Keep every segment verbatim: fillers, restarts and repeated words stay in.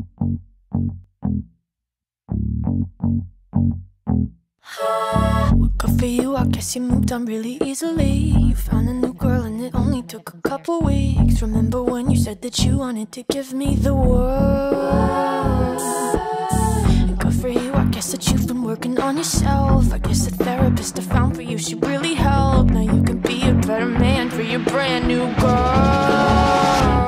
Well, good for you, I guess you moved on really easily. You found a new girl and it only took a couple weeks. Remember when you said that you wanted to give me the world? And good for you, I guess that you've been working on yourself. I guess the therapist I found for you should really help. Now you can be a better man for your brand new girl.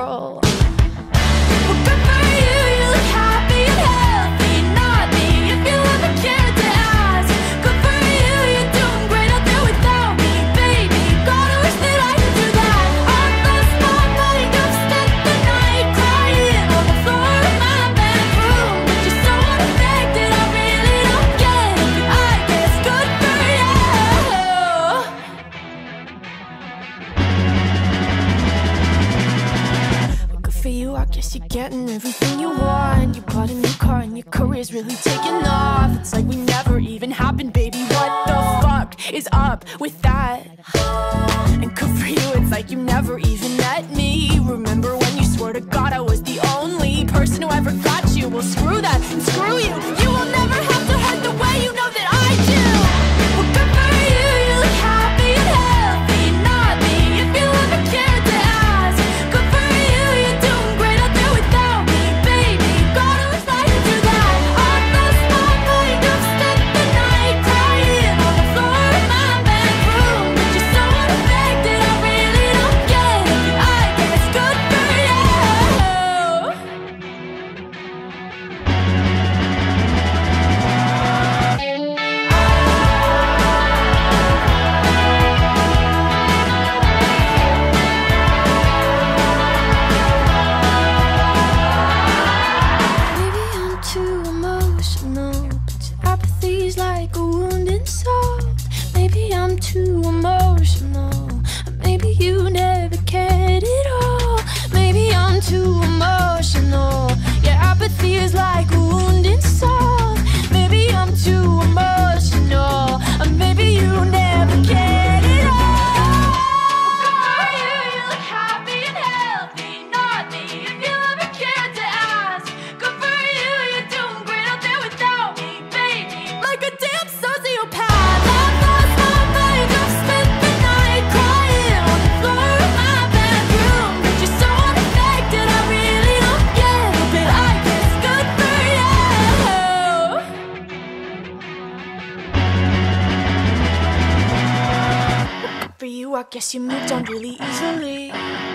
For you, I guess you're getting everything you want. You bought a new car and your career's really taking off. It's like we never even happened, baby. What the fuck is up with that? And good for you, it's like you never even met me. Remember when you swore to God I was the only person who ever got you? Well, screw that and screw you. You will never have to hurt the way you know that I do. Well, good for you, you look happy and healthy. Not me, if you ever cared to ask. Good for you, you're doing great out there without me, baby. God, I was lying through that. I lost my mind, I've spent the night crying on the floor of my bedroom. But you're so unaffected, I really don't get it. I guess good for you. Maybe I'm too emotional, but your apathy's like a wounded soul. Maybe I'm too emotional, or maybe you never cared at all. Maybe I'm too emotional, your apathy is like a wounded soul. Maybe I'm too emotional, or maybe you never cared at all. You, you look happy and healthy, not me, if you ever cared to ask. Good for you, you're doing great out there without me, baby. Like a damn sociopath, I've lost my mind, I've spent the night crying on the floor of my bedroom. But you're so unaffected, I really don't get it, but I guess good for you. Good for you, I guess you moved on really easily.